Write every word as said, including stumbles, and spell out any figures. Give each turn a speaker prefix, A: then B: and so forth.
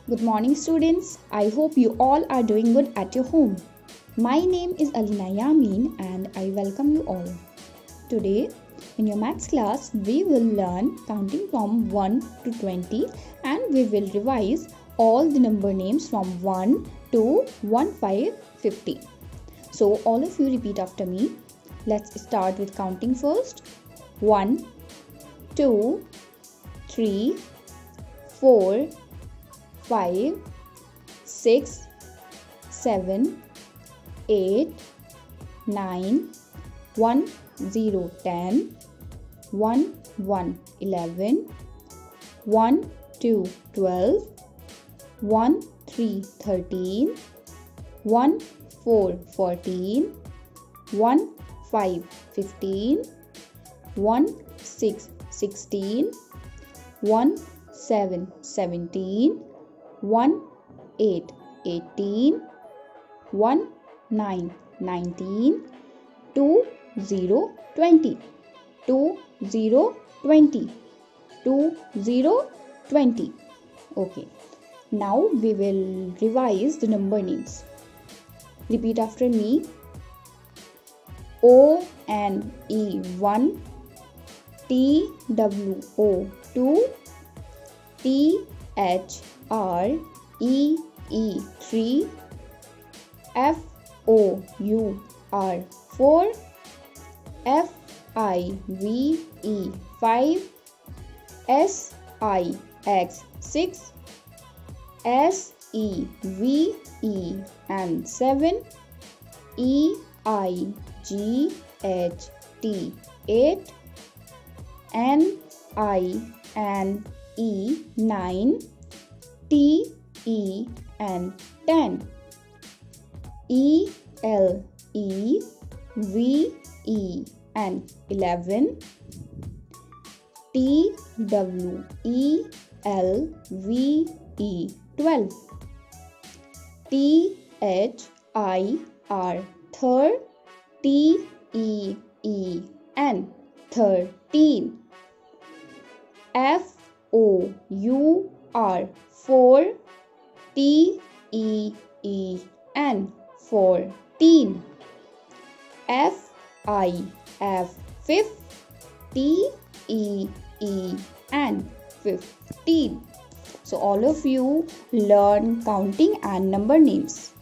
A: Good morning students. I hope you all are doing good at your home. My name is Alina Yamin and I welcome you all. Today in your maths class we will learn counting from one to twenty and we will revise all the number names from one to fifteen fifty. So all of you repeat after me. Let's start with counting first. one, two, three, four, five, six, seven, eight, nine, one, zero, ten, one, one, eleven, one, two, twelve, one, three, thirteen, one, four, fourteen, one, five, fifteen, one, six, sixteen, one, seven, seventeen, one, eight, eighteen, one, nine, nineteen, two, zero, twenty, two, zero, twenty, two, zero, twenty. Okay. Now we will revise the number names. Repeat after me. O N E one, T W O two, T H R E E three, F O U R four, F I V E five, S I X six, S E V E N seven, E I G H T eight, N I N E nine, T E N ten, E L E V E N eleven, T W E L V E twelve, T H I R third, T E E N thirteen, F O U R four, T E E N fourteen, F I F fifth, T E E N fifteen. So all of you learn counting and number names.